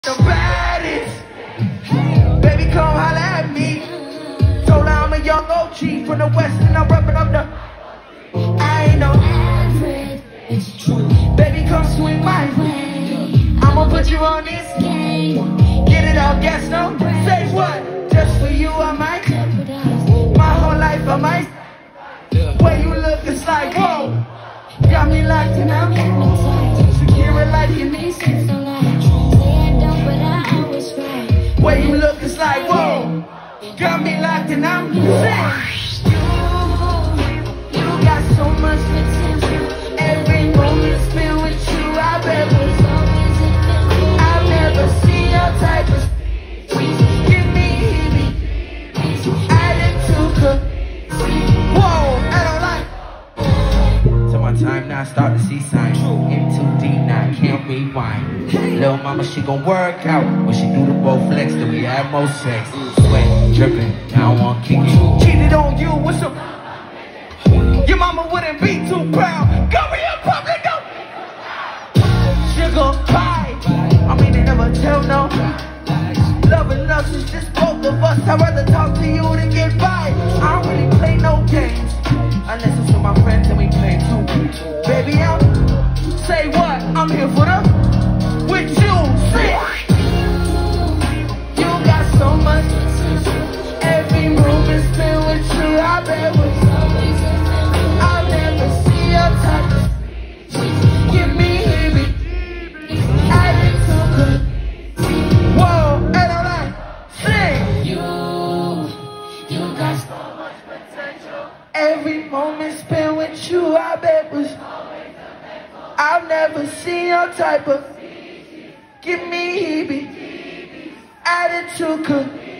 The baddest. Baby, come holla at me. Told her I'm a young OG from the West and I'm reppin' up the. I ain't no average. It's true. Baby, come swing my way. I'ma put you on this game. Get it all, guess no. Say what? Just for you, I might. My whole life, I might. Way you look, it's like whoa. Got me locked and I'm secure like you need. Way you look, it's like whoa. Got me locked and I'm sick. You got so much potential. Every moment spent with you, I've never seen your type of. Give me attitude. Whoa, I don't like. So my time now, start to see signs. In too deep now, can't rewind. Little mama, she gon' work out. When she do the both flex, then we have more sex. Sweat dripping, now I want kick it. Cheated on you, what's up? Your mama wouldn't be too proud. Go in public, go. Sugar pie. I mean, they never tell no. Loving us is just both of us. I'd rather talk to you than get by. I don't really play no games. Unless it's with my friends and we play too. Baby, say what? I'm here for the. With you, sick. You got so much. Every moment spent with you, I've never seen your type. Give me heebie. Attitude. Whoa, and I'm like, sing. You got so much potential. Every moment spent with you, I've never seen your type of. Give me heebie. Attitude.